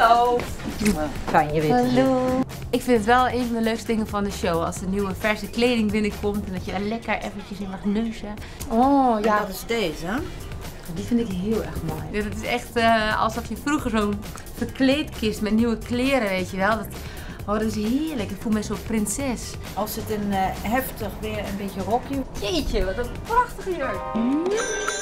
Hallo. Fijn je weer te zien. Hallo. Ik vind het wel een van de leukste dingen van de show. Als er nieuwe verse kleding binnenkomt en dat je daar lekker eventjes in mag neuzen. Oh ja. En dat is deze, hè? Die vind ik heel erg mooi. Ja, dat is echt alsof je vroeger zo'n verkleedkist met nieuwe kleren, weet je wel. Dat is heerlijk. Ik voel me zo'n prinses. Als het een heftig weer een beetje rockje. Jeetje, wat een prachtige jurk.